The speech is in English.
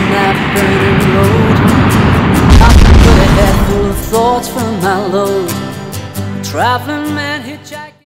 that burning road. I put a head full of thoughts from my load. Traveling man hitchhiking.